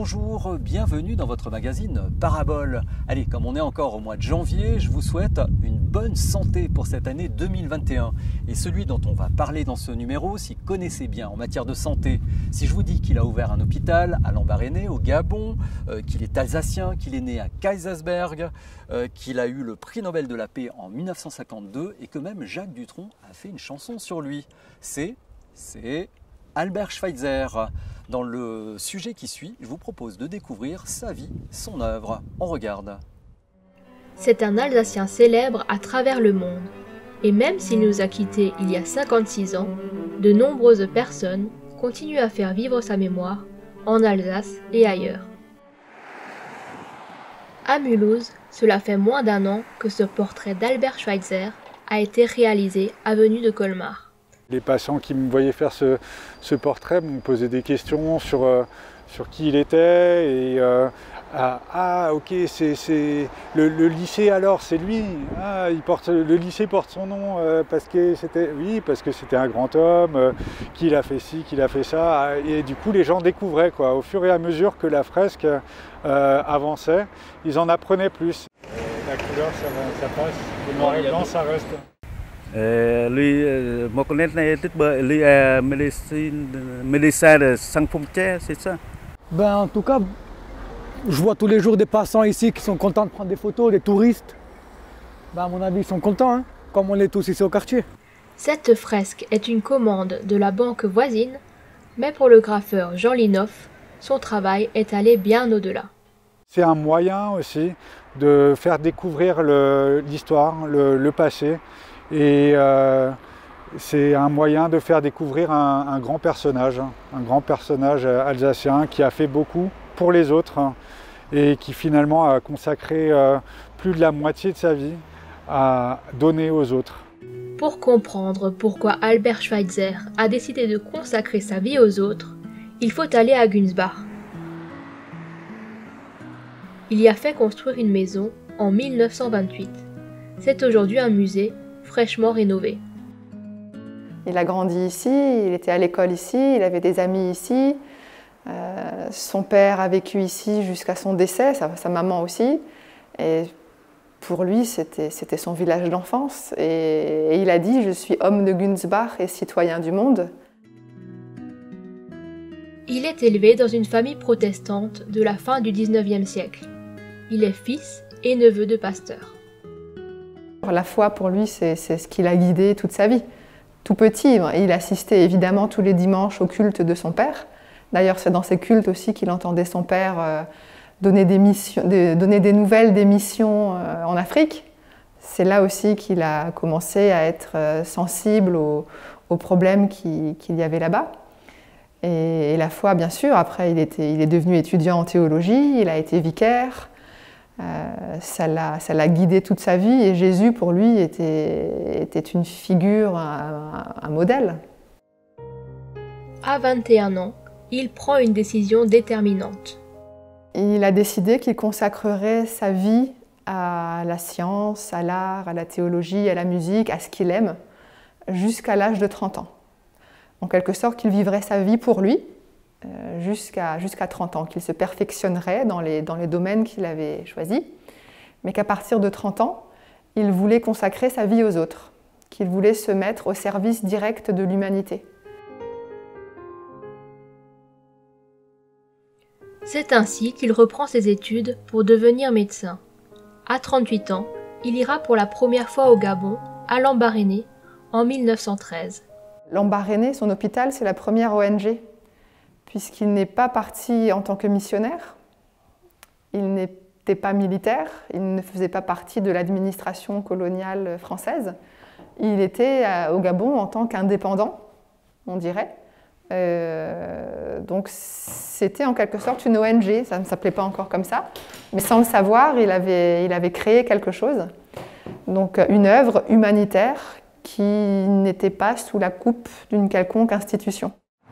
Bonjour, bienvenue dans votre magazine Parabole. Allez, comme on est encore au mois de janvier, je vous souhaite une bonne santé pour cette année 2021. Et celui dont on va parler dans ce numéro s'y connaissait bien en matière de santé. Si je vous dis qu'il a ouvert un hôpital à Lambaréné, au Gabon, qu'il est alsacien, qu'il est né à Kaysersberg, qu'il a eu le prix Nobel de la paix en 1952 et que même Jacques Dutronc a fait une chanson sur lui. C'est Albert Schweitzer. Dans le sujet qui suit, je vous propose de découvrir sa vie, son œuvre. On regarde. C'est un Alsacien célèbre à travers le monde. Et même s'il nous a quittés il y a 56 ans, de nombreuses personnes continuent à faire vivre sa mémoire en Alsace et ailleurs. À Mulhouse, cela fait moins d'un an que ce portrait d'Albert Schweitzer a été réalisé avenue de Colmar. Les patients qui me voyaient faire ce portrait m'ont posé des questions sur qui il était et ok, c'est le lycée alors, c'est lui. Ah, le lycée porte son nom parce que c'était un grand homme, qu'il a fait ci, qu'il a fait ça. Et du coup, les gens découvraient quoi. Au fur et à mesure que la fresque avançait, ils en apprenaient plus. La couleur, ça passe. Le noir et blanc, ça reste. C'est ça? En tout cas, je vois tous les jours des passants ici qui sont contents de prendre des photos, des touristes. À mon avis, ils sont contents, hein, comme on l'est tous ici au quartier. Cette fresque est une commande de la banque voisine, mais pour le graffeur Jean Linoff, son travail est allé bien au-delà. C'est un moyen aussi de faire découvrir l'histoire, le passé. Et c'est un moyen de faire découvrir un grand personnage alsacien qui a fait beaucoup pour les autres et qui finalement a consacré plus de la moitié de sa vie à donner aux autres. Pour comprendre pourquoi Albert Schweitzer a décidé de consacrer sa vie aux autres, il faut aller à Günsbach. Il y a fait construire une maison en 1928. C'est aujourd'hui un musée fraîchement rénové. Il a grandi ici, il était à l'école ici, il avait des amis ici. Son père a vécu ici jusqu'à son décès, sa maman aussi. Et pour lui, c'était son village d'enfance. Et il a dit « Je suis homme de Günsbach et citoyen du monde ». Il est élevé dans une famille protestante de la fin du XIXe siècle. Il est fils et neveu de pasteur. La foi, pour lui, c'est ce qui l'a guidé toute sa vie. Tout petit, il assistait évidemment tous les dimanches au culte de son père. D'ailleurs, c'est dans ces cultes aussi qu'il entendait son père donner des nouvelles des missions en Afrique. C'est là aussi qu'il a commencé à être sensible aux problèmes qu'il y avait là-bas. Et la foi, bien sûr, après, il est devenu étudiant en théologie, il a été vicaire. Ça l'a guidé toute sa vie et Jésus pour lui était une figure, un modèle. À 21 ans, il prend une décision déterminante. Il a décidé qu'il consacrerait sa vie à la science, à l'art, à la théologie, à la musique, à ce qu'il aime, jusqu'à l'âge de 30 ans. En quelque sorte, qu'il vivrait sa vie pour lui, jusqu'à 30 ans, qu'il se perfectionnerait dans les domaines qu'il avait choisis, mais qu'à partir de 30 ans, il voulait consacrer sa vie aux autres, qu'il voulait se mettre au service direct de l'humanité. C'est ainsi qu'il reprend ses études pour devenir médecin. À 38 ans, il ira pour la première fois au Gabon, à Lambaréné, en 1913. Lambaréné, son hôpital, c'est la première ONG. Puisqu'il n'est pas parti en tant que missionnaire, il n'était pas militaire, il ne faisait pas partie de l'administration coloniale française. Il était au Gabon en tant qu'indépendant, on dirait. Donc c'était en quelque sorte une ONG, ça ne s'appelait pas encore comme ça, mais sans le savoir, il avait créé quelque chose. Donc une œuvre humanitaire qui n'était pas sous la coupe d'une quelconque institution.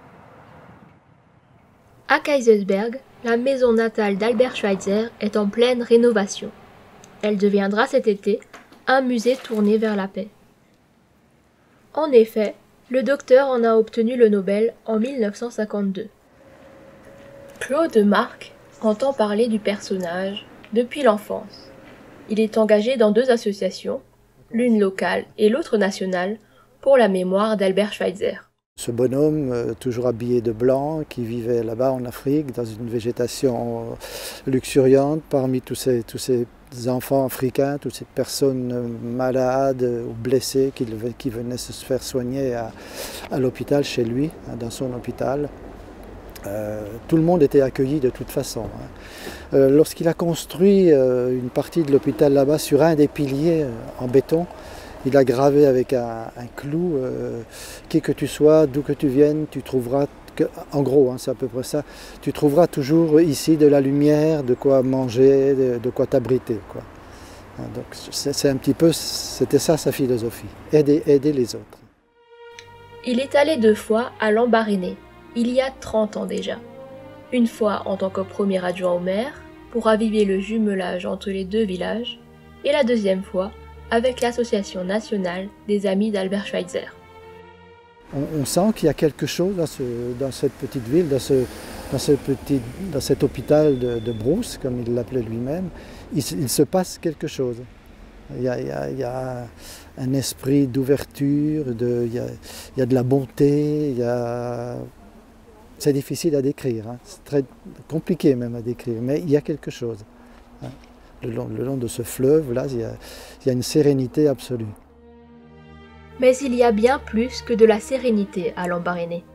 À Kaysersberg, la maison natale d'Albert Schweitzer est en pleine rénovation. Elle deviendra cet été un musée tourné vers la paix. En effet, le docteur en a obtenu le Nobel en 1952. Claude Marc entend parler du personnage depuis l'enfance. Il est engagé dans 2 associations, l'une locale et l'autre nationale, pour la mémoire d'Albert Schweitzer. Ce bonhomme, toujours habillé de blanc, qui vivait là-bas en Afrique, dans une végétation luxuriante, parmi tous ces enfants africains, toutes ces personnes malades ou blessées qui venaient se faire soigner à l'hôpital chez lui, dans son hôpital. Tout le monde était accueilli de toute façon. Lorsqu'il a construit une partie de l'hôpital là-bas sur un des piliers en béton, il a gravé avec un clou, qui que tu sois, d'où que tu viennes, tu trouveras, en gros, c'est à peu près ça, tu trouveras toujours ici de la lumière, de quoi manger, de quoi t'abriter. Donc c'est un petit peu, c'était ça sa philosophie, aider les autres. Il est allé 2 fois à Lambaréné, il y a 30 ans déjà. Une fois en tant que premier adjoint au maire, pour raviver le jumelage entre les 2 villages, et la deuxième fois avec l'Association nationale des amis d'Albert Schweitzer. On sent qu'il y a quelque chose dans cette petite ville, dans cet hôpital de Brousse, comme il l'appelait lui-même. Il se passe quelque chose. Il y a un esprit d'ouverture, il y a de la bonté, c'est difficile à décrire, c'est très compliqué même à décrire, mais il y a quelque chose. Le long de ce fleuve-là, il y a une sérénité absolue. Mais il y a bien plus que de la sérénité à Lambaréné.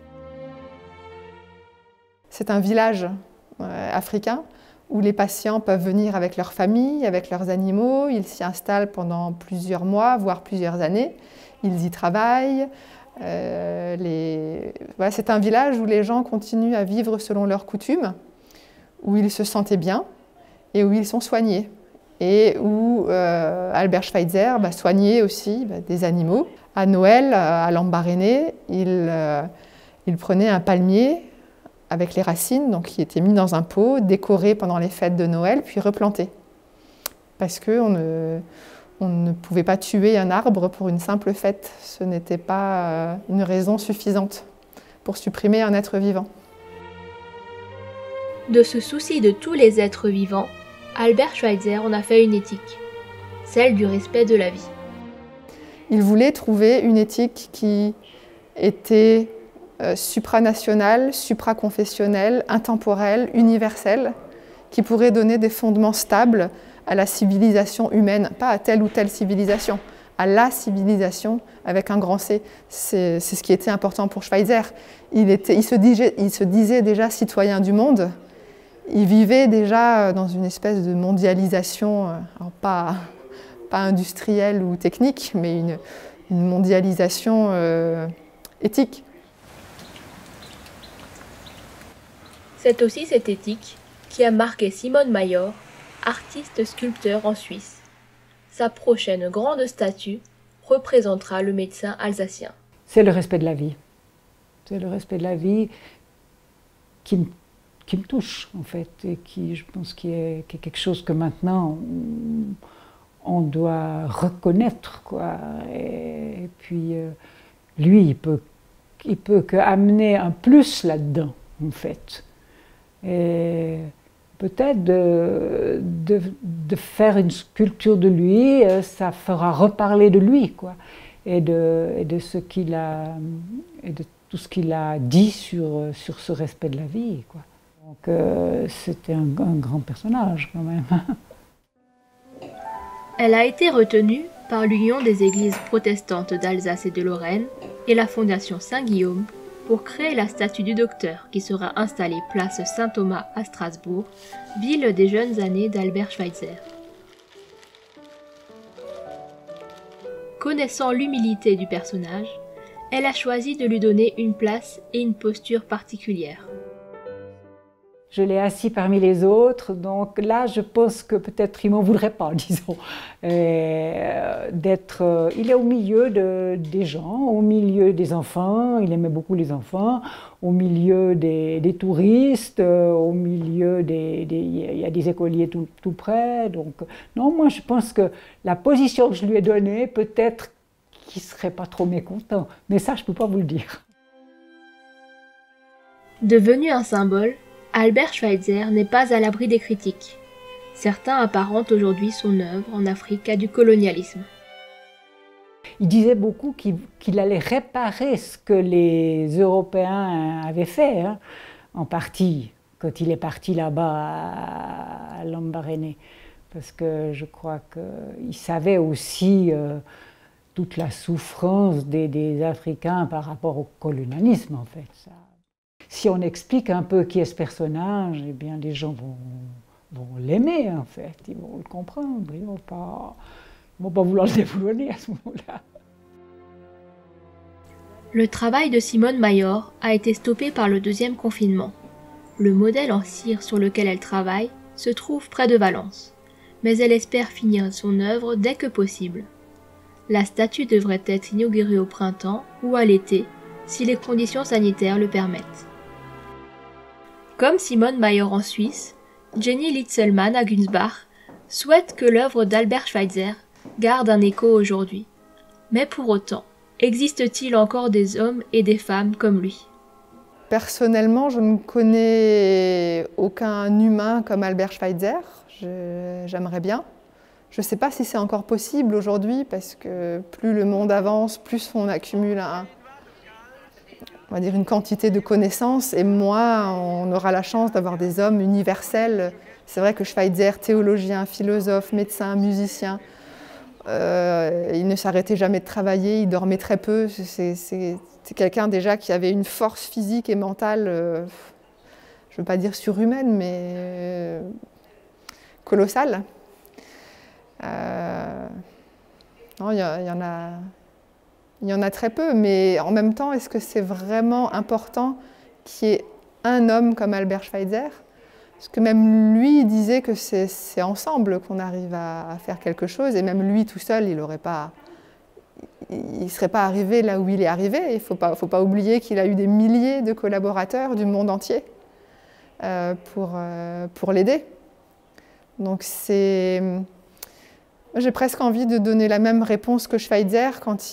C'est un village africain où les patients peuvent venir avec leur famille, avec leurs animaux. Ils s'y installent pendant plusieurs mois, voire plusieurs années. Ils y travaillent. C'est un village où les gens continuent à vivre selon leurs coutumes, où ils se sentaient bien et où ils sont soignés. Et où Albert Schweitzer soignait aussi des animaux. À Noël, à Lambaréné, il prenait un palmier avec les racines, donc qui était mis dans un pot, décoré pendant les fêtes de Noël, puis replanté. Parce qu'on ne pouvait pas tuer un arbre pour une simple fête. Ce n'était pas une raison suffisante pour supprimer un être vivant. De ce souci de tous les êtres vivants, Albert Schweitzer en a fait une éthique, celle du respect de la vie. Il voulait trouver une éthique qui était supranationale, supraconfessionnelle, intemporelle, universelle, qui pourrait donner des fondements stables à la civilisation humaine, pas à telle ou telle civilisation, à la civilisation avec un grand C. C'est ce qui était important pour Schweitzer. Il se disait déjà citoyen du monde. Il vivait déjà dans une espèce de mondialisation, alors pas industrielle ou technique, mais une mondialisation éthique. C'est aussi cette éthique qui a marqué Simone Mayor, artiste-sculpteur en Suisse. Sa prochaine grande statue représentera le médecin alsacien. C'est le respect de la vie. C'est le respect de la vie qui me touche, en fait, et qui, je pense, qui est quelque chose que maintenant on doit reconnaître, quoi. Et puis, lui, il peut qu'amener un plus là-dedans, en fait. Et peut-être de faire une sculpture de lui, ça fera reparler de lui, quoi, et de ce qu'il a, et de tout ce qu'il a dit sur ce respect de la vie, quoi. Donc c'était un grand personnage, quand même. Elle a été retenue par l'Union des Églises protestantes d'Alsace et de Lorraine et la Fondation Saint-Guillaume pour créer la statue du docteur qui sera installée place Saint-Thomas à Strasbourg, ville des jeunes années d'Albert Schweitzer. Connaissant l'humilité du personnage, elle a choisi de lui donner une place et une posture particulière. Je l'ai assis parmi les autres, donc là, je pense que peut-être il ne m'en voudrait pas, disons. Il est au milieu des gens, au milieu des enfants, il aimait beaucoup les enfants, au milieu des touristes, au milieu il y a des écoliers tout près. Donc, non, moi je pense que la position que je lui ai donnée, peut-être qu'il ne serait pas trop mécontent, mais ça, je ne peux pas vous le dire. Devenu un symbole, Albert Schweitzer n'est pas à l'abri des critiques. Certains apparentent aujourd'hui son œuvre en Afrique à du colonialisme. Il disait beaucoup qu'il allait réparer ce que les Européens avaient fait, hein, en partie, quand il est parti là-bas à Lambaréné. Parce que je crois qu'il savait aussi toute la souffrance des Africains par rapport au colonialisme, en fait. Ça. Si on explique un peu qui est ce personnage, eh bien les gens vont l'aimer, en fait. Ils vont le comprendre. Ils vont pas vouloir le déboulonner à ce moment-là. Le travail de Simone Mayor a été stoppé par le deuxième confinement. Le modèle en cire sur lequel elle travaille se trouve près de Valence, mais elle espère finir son œuvre dès que possible. La statue devrait être inaugurée au printemps ou à l'été, si les conditions sanitaires le permettent. Comme Simone Mayor en Suisse, Jenny Litzelmann à Günzbach souhaite que l'œuvre d'Albert Schweitzer garde un écho aujourd'hui. Mais pour autant, existe-t-il encore des hommes et des femmes comme lui? Personnellement, je ne connais aucun humain comme Albert Schweitzer. J'aimerais bien. Je ne sais pas si c'est encore possible aujourd'hui, parce que plus le monde avance, plus on accumule on va dire une quantité de connaissances, et moins on aura la chance d'avoir des hommes universels. C'est vrai que Schweitzer, théologien, philosophe, médecin, musicien, il ne s'arrêtait jamais de travailler, il dormait très peu. C'est quelqu'un déjà qui avait une force physique et mentale, je ne veux pas dire surhumaine, mais colossale. Non, il y en a très peu, mais en même temps, est-ce que c'est vraiment important qu'il y ait un homme comme Albert Schweitzer? Parce que même lui, il disait que c'est ensemble qu'on arrive à faire quelque chose, et même lui tout seul, il ne serait pas arrivé là où il est arrivé. Il ne faut pas oublier qu'il a eu des milliers de collaborateurs du monde entier pour l'aider. Donc j'ai presque envie de donner la même réponse que Schweitzer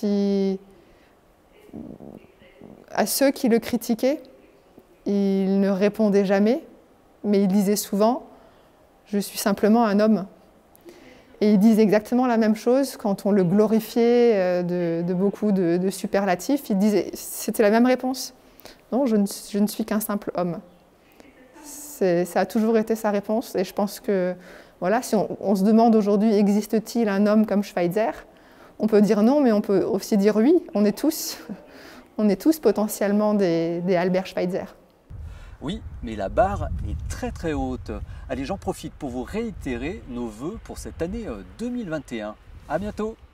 à ceux qui le critiquaient. Il ne répondait jamais, mais il disait souvent « je suis simplement un homme ». Et il disait exactement la même chose quand on le glorifiait de beaucoup de superlatifs. Il disait, c'était la même réponse. Non, je ne suis qu'un simple homme. Ça a toujours été sa réponse, et je pense que voilà, si on se demande aujourd'hui, existe-t-il un homme comme Schweitzer? On peut dire non, mais on peut aussi dire oui. On est tous potentiellement des Albert Schweitzer. Oui, mais la barre est très très haute. Allez, j'en profite pour vous réitérer nos vœux pour cette année 2021. À bientôt!